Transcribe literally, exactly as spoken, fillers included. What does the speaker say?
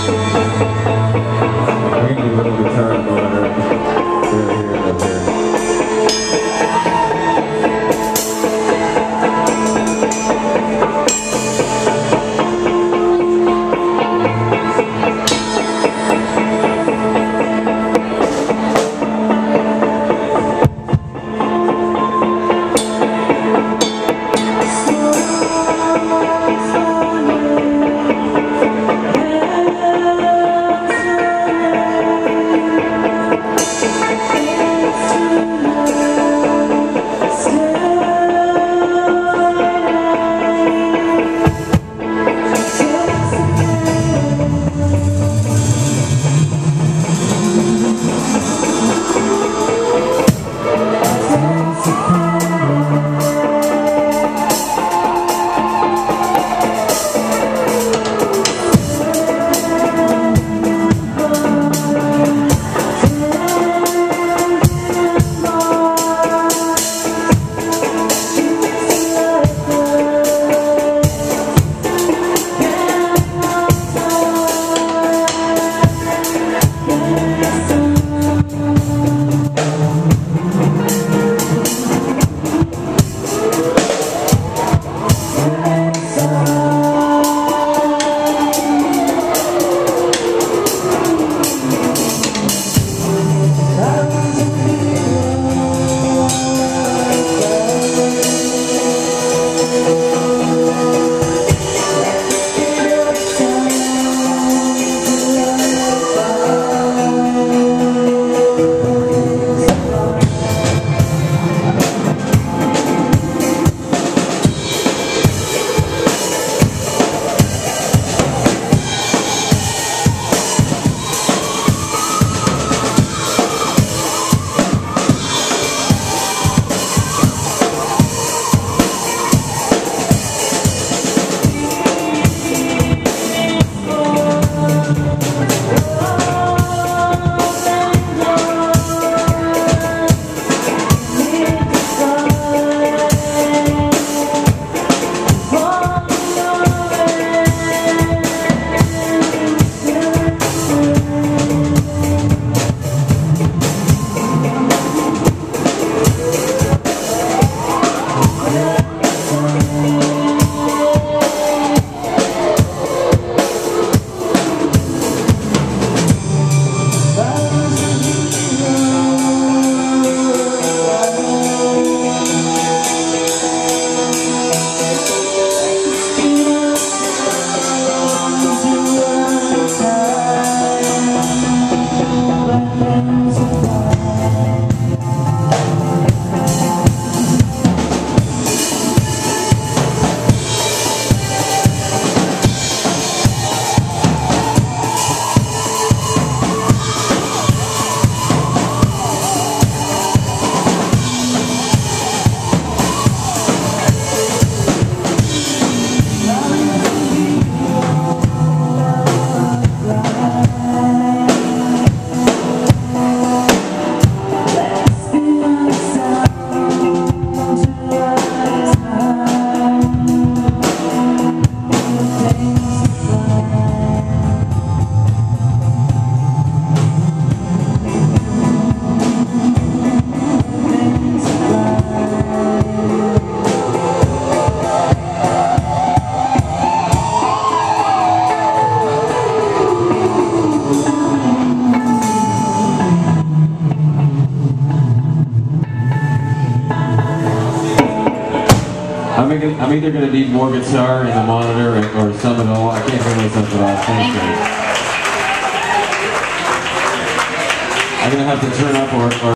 We can do a little guitar and monitor here, here, and up here. I'm, I'm either going to need more guitar in the monitor or, or some at all. I can't hear myself at all. Thank you. I'm going to have to turn up or... or